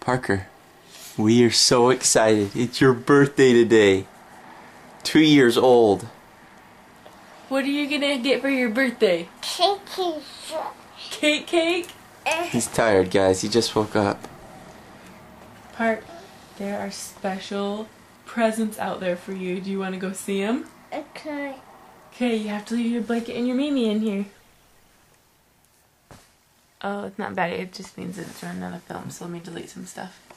Parker, we are so excited. It's your birthday today. 2 years old. What are you gonna get for your birthday? Cake? He's tired, guys. He just woke up. Park, there are special presents out there for you. Do you want to go see them? Okay. Okay, you have to leave your blanket and your Mimi in here. Oh, it's not bad. It just means that it's running out of film, so let me delete some stuff.